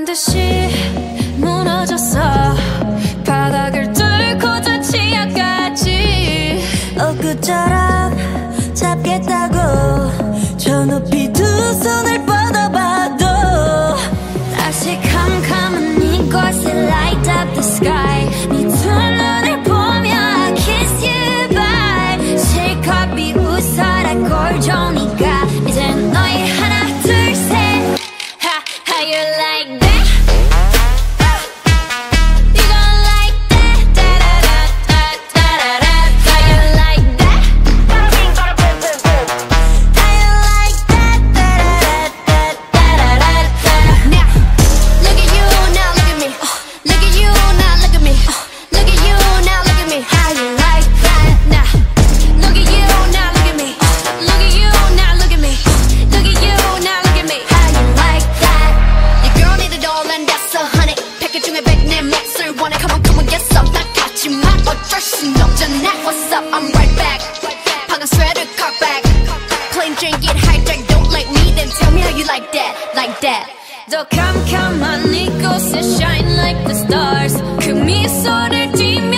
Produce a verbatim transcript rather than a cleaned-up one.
듯이 무너졌어. 바닥을 뚫고 저 치아까지 엊그처럼 잡겠다고 저 높이 두 손을 뻗어봐도 다시 캄캄한 이곳에 light up the sky. 네 두 눈을 보며 I kiss you bye. 실컷 비웃어라 꼴좋으니까 이젠 너희 하나 둘 셋 Ha, how you like that? What's up? I'm right back. 방금 sweater cock back. Plain drink it hijack. Don't like me, then tell me how you like that, like that. 더 캄캄한 이곳에 shine like the stars. 그 미소를 띠며